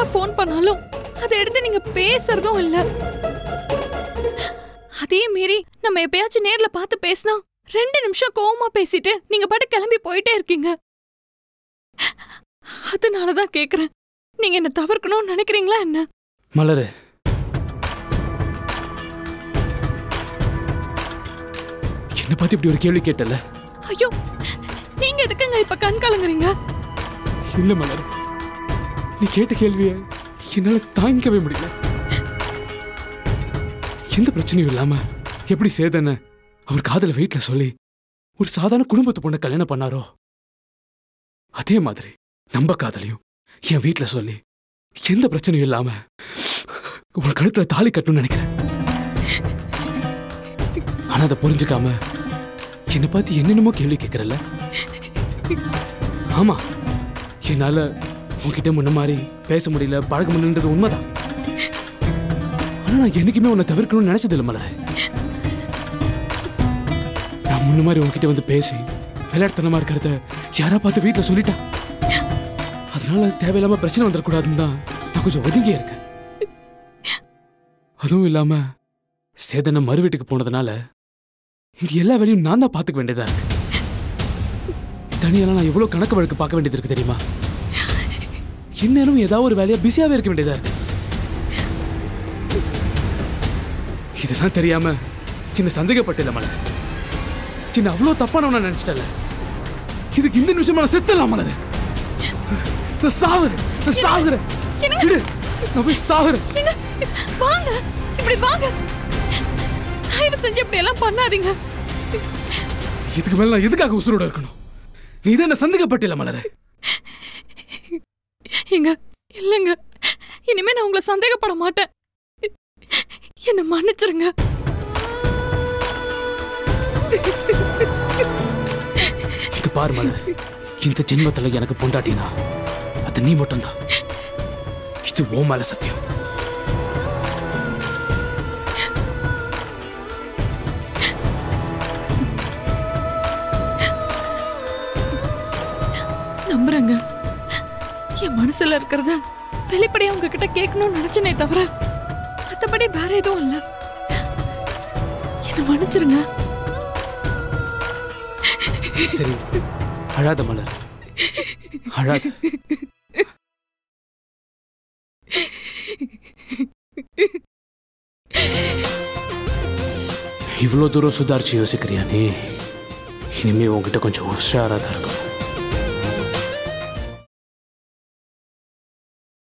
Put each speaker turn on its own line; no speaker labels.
நான் போன் பண்ணாலும் அதை எடுத்து நீங்க பேசுறதும் இல்ல. அதே மீறி நம்ம எப்பயாச்சும் நேர்ல பார்த்து பேசினா 2 நிமிஷம் கோவமா பேசிட்டு நீங்க பாட்டு கிளம்பி போயிட்டே இருக்கீங்க. அதனாலதான் கேக்குறேன், நீங்க என்ன தவிர்க்கணும்னு நினைக்கிறீங்களா என்ன?
மலரு, என்ன பத்தி இப்படி ஒரு கேள்வி கேட்டல?
ஐயோ, நீங்க எதுக்குங்க இப்ப கண் கலங்குறீங்க?
இல்ல மலர், நீ கேட்ட கேள்விய என்னால தாங்கிக்கவே முடியல. எந்த பிரச்சனையும் இல்லாம எப்படி சேதன அவர் காதல வீட்டுல சொல்லி ஒரு சாதாரண குடும்பத்து பொண்ணை கல்யாணம் பண்ணாரோ, அதே மாதிரி நம்ம காதலையும் என் வீட்டுல சொல்லி எந்த பிரச்சனையும் இல்லாம ஒரு கழுத்துல தாலி கட்டணும்னு நினைக்கிறேன். ஆனா அதை புரிஞ்சுக்காம என்னை பார்த்து என்னென்னமோ கேள்வி கேட்கறல. ஆமா, என்னால உன்கிட்ட முன்ன மாதிரி பேச முடியல, பழக முடியலன்றது உண்மைதான். ஆனா நான் என்னைக்குமே உன்னை தவிர்க்கணும்னு நினைச்சது இல்லை மலர. நான் முன்ன மாதிரி உன்கிட்ட வந்து பேசி விளையாட்டுத்தனமா இருக்கிறத யாரா பார்த்து வீட்டுல சொல்லிட்டா, அதனால தேவையில்லாம பிரச்சனை வந்துடக்கூடாதுன்னு தான் நான் கொஞ்சம் ஒதுங்கியே இருக்கேன். அதுவும் இல்லாம சேதனை மறு வீட்டுக்கு போனதுனால இங்க எல்லா வேலையும் நான் தான் பார்த்துக்க வேண்டியதா இருக்கு. தனியெல்லாம் நான் எவ்வளவு கணக்கு வழக்கு பார்க்க வேண்டியது இருக்கு தெரியுமா? இந்நேரம் ஏதாவது ஒரு வேலையா பிஸியாவே இருக்க வேண்டியதா இருக்கு. இதெல்லாம் தெரியாம என்ன சந்தேகப்பட்டில்ல மலர், என்ன அவ்வளவு தப்பானவனா நினைச்சிட்டல. இதுக்கு இந்த நிமிஷமா நான் செத்தலாம் மலர். நான் சாகுறேன், நான் சாகுறேன். நான் போய் சாகுறேன்.
வாங்க, இப்படி வாங்க. தயவு செஞ்சு இப்படி எல்லாம் பண்ணாதீங்க.
இதுக்கு மேல நான் எதுக்காக உசுரோட இருக்கணும்? நீ தான் என்ன சந்தேகப்பட்டில்ல மலர.
எங்க இல்லங்க, இனிமே நான் உங்களை சந்தேகப்பட மாட்டேன். என்ன மன்னிச்சிருங்க.
இங்க பாரு மலர், இந்த ஜென்மத்துல எனக்கு பொண்டாட்டினா அது நீ மட்டும்தான். இது ஓ மேல சத்தியம்.
நம்புறேங்க. என் மனசுல இருக்கிறத வெளிப்படையா உங்ககிட்ட கேட்கணும்னு நினைச்சனே தவிர மத்தபடி வேற எதுவும் இல்ல. என்ன மன்னிச்சிருங்க.
சரி, அழாத மலர், அழாத. இவ்வளவு தூரம் சுதாரிச்சு யோசிக்கிறியா நீ? இனிமே உங்ககிட்ட கொஞ்சம் உஷாரா தான் இருக்கும்.